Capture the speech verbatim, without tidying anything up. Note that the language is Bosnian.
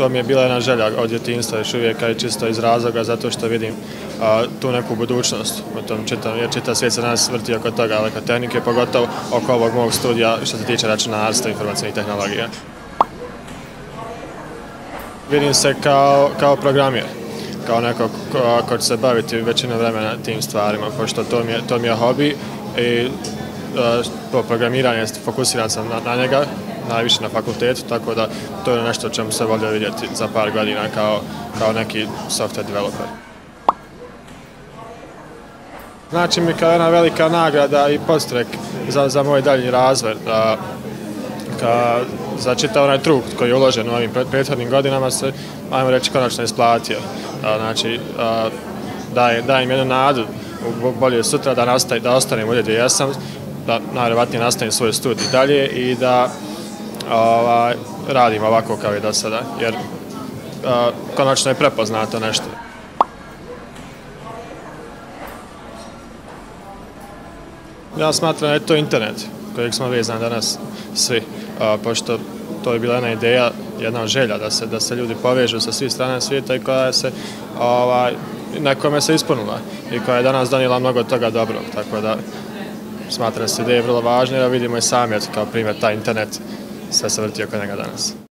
to mi je bila jedna želja od djetinjstva još uvijek, i čisto iz razloga zato što vidim a, tu neku budućnost u tom čitam, jer čitav svijet se nas vrti oko toga, elektrotehnike, pogotovo oko ovog mog studija što se tiče računarstva i informacijskih tehnologija. Vidim se kao, kao programjer, kao neko ko, ko će se baviti većinu vremena tim stvarima, pošto to mi je, to mi je hobi i po programiranje fokusiran sam na, na njega, najviše na fakultetu, tako da to je nešto o čemu se volio vidjeti za par godina kao, kao neki software developer. Znači mi kao jedna velika nagrada i podstrek za, za moj daljnji razvoj. Da, ka, za čitav onaj trud koji je uložen u ovim prethodnim godinama se, ajmo reći, konačno isplatio. Da, znači, daje, daje im jednu nadu u bolje sutra da, nastaje, da ostanem ovdje gdje jesam, da najvjerovatnije nastavim svoj studij dalje i da ovaj, radim ovako kao i do sada, jer a, konačno je prepoznato nešto. Ja smatram da je to internet kojeg smo vezani danas svi, a, pošto to je bila jedna ideja, jedna želja da se, da se ljudi povežu sa svih strana svijeta i koja se ovaj, nekome se ispunila i koja je danas donijela mnogo toga dobrog, tako da smatram se da je vrlo važno, jer vidimo i sami kao primjer taj internet sve se vrti oko njega danas.